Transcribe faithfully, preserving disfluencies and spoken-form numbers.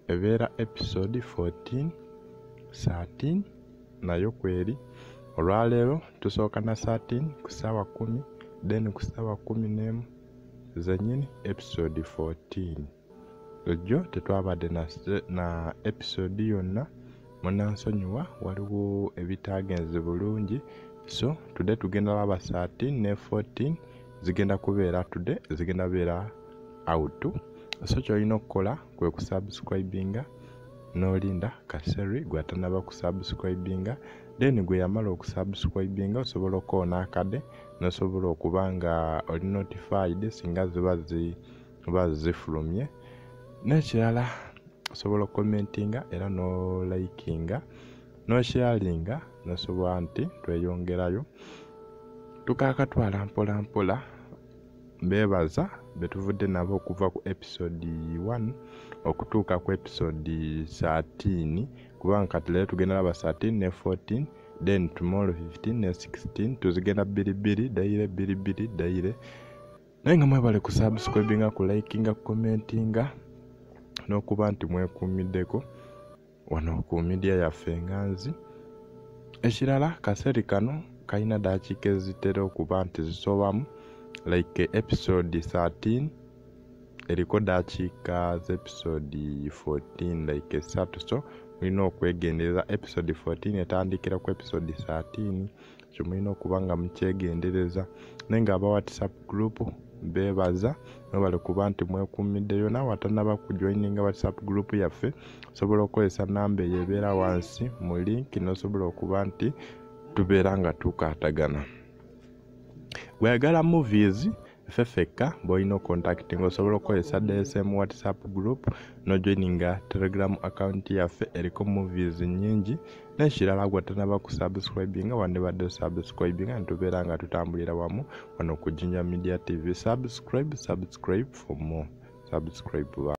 ebeera episode fourteen, thirteen nayo kweri. Olwaleero tusooka na thirteen ku ssaawa kumi, then ku ssaawa kumi n'emu zenyini episode fourteen. Ejjo tetwabadde na, na episode yonna, munansonyiwa waliwo ebitaagenze bulungi. So today tugenda laba thirteen ne fourteen zigenda kubeera today, zigenda beera out. So kyolina okukola kwe kusubscribinga n'olinda kaseri gwatanaba kusubscribinga, then gwe yamala okusubscribinga osobola okuona akade nosobola okuba nga oli notified singa ziba ziba zifulumye. N'ekirala osobola commentinga era no likinga no sharinga, nosobola nti tweyongerayo tukakatwala mpola mpola. Mbebaza betuvudde nabo okuva ku episode one okutuuka ku episode thirteen, kubanga kati leero tugenda laba thirteen ne fourteen, then tomorrow fifteen ne sixteen tuzigenda bbiri bbiri daire bbiri bbiri daire. Naye nga mwebale ku subscribinga, ku likinga, ku commentinga n'okuba nti mwekuumiddeko wano ku media yaffe Nganzi. Ekirala kaseri kano kalina dakiika ezitera okuba nti zisobamu, like episode thirteen eriko dakiika z episode fourteen like esatu. So mulina okwegendereza episode fourteen etandikira ku episode thirteen, kyo mulina okuba nga mukyegendereza. Naye nga aba WhatsApp group bebaza mwebale kuba nti mwekuumiddeyo. Nawe atanaba kujoininga WhatsApp group yaffe osobola okukozesa namba eyo ebeera wansi mu link, nosobola okuba nti tubeera nga tukaatagana. Bweyagala movies fefeka boino contacting osobola okukozesa D S M WhatsApp group no joininga Telegram account yaffe eriko movies nyingi. N'ekirala gwatanaba ku subscribinga wandibadde subscribinga ntubeera nga tutambulira wamu wano ku Jinja Media T V. Subscribe, subscribe for more. Subscribe.